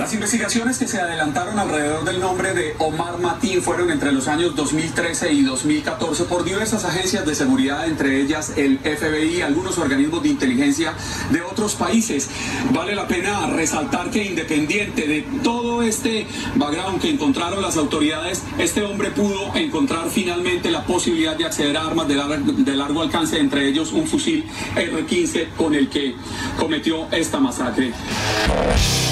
Las investigaciones que se adelantaron alrededor del nombre de Omar Mateen fueron entre los años 2013 y 2014 por diversas agencias de seguridad, entre ellas el FBI y algunos organismos de inteligencia de otros países. Vale la pena resaltar que independiente de todo este background que encontraron las autoridades, este hombre pudo encontrar finalmente la posibilidad de acceder a armas de largo alcance, entre ellos un fusil R-15 con el que cometió esta masacre.